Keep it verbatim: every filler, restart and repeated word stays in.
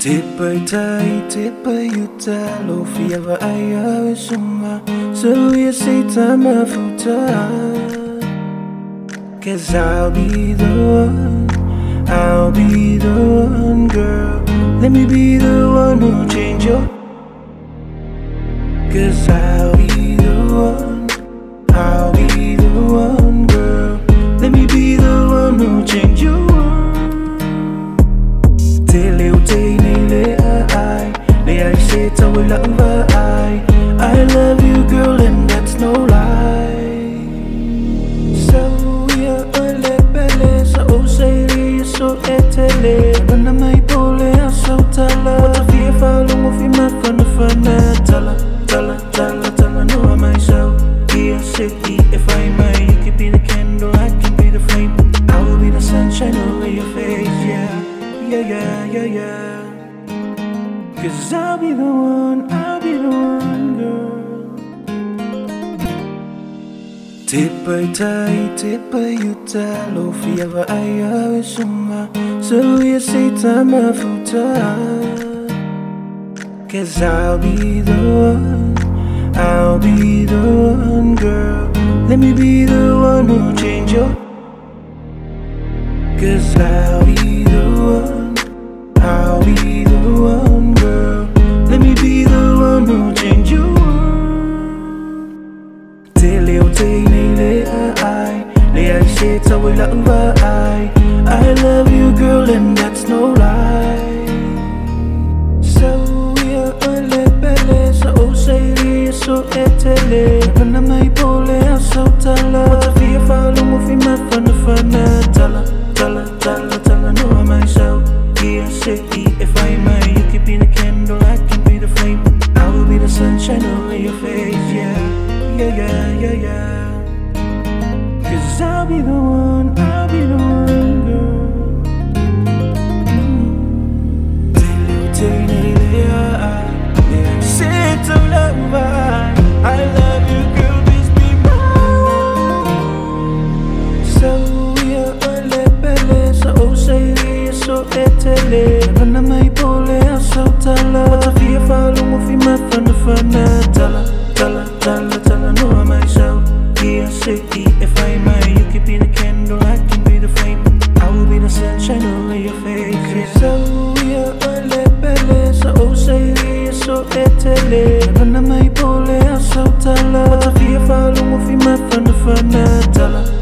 Tipper tai, tipper yuta, lo fiava aya suma, so you say tama futa. Cause I'll be the one, I'll be the one, girl. Let me be the one who change your. Cause I'll be the one, I'll be the one, girl. Let me be the one who change your world. Till you take me lay I, lay I say to will love I. I love you, girl, and that's no lie. So yeah, I let belle, so say so etele. When I'm my pole, I'm so tala. What if you follow me, if my fun, fun, tala, tala, tala, tala, know I myself. Here, city, if I may, you could be the candle, I can be the flame. I will be the sunshine over your face, yeah. Yeah, yeah, yeah, yeah. Cause I'll be the one, I'll be the one, girl. Tipper tai, tipper yuta, lo fiava aya suma, so you say tama futa. Cause I'll be the one, I'll be the one, girl. Let me be the one who change your. Cause I'll be the one, I'll be the one, girl. Let me be the one who change your world. Till you take me lay I, lay I say to will love I. I love you, girl, and that's no lie. So we are a let belle, so say so etele. When I'm my pole, I'm so tala. What if you follow me, if my fun, fun, tala, tala, tala, tala, know I myself. Here, city, if I may, you could be the candle, I can be the flame. I will be the sunshine over your face, yeah, yeah, yeah, yeah, yeah. Cause I'll be the one, I'll be the one, girl. Mm. Till you take me there, I say to love, I, I love you, girl, please be mine. So we are a let belle, so say so etele. When I'm my pole, I'm so tala. What if you follow me, if my fun, fun, tala, tala, tala, tala, know I myself. Here, city, if I may, you could be the candle, I can be the flame. I will be the sunshine over your face, yeah. So we are a let belle, so say so etele. When I'm my pole, I'm so tala. What if you follow me, if my fun, fun, tala.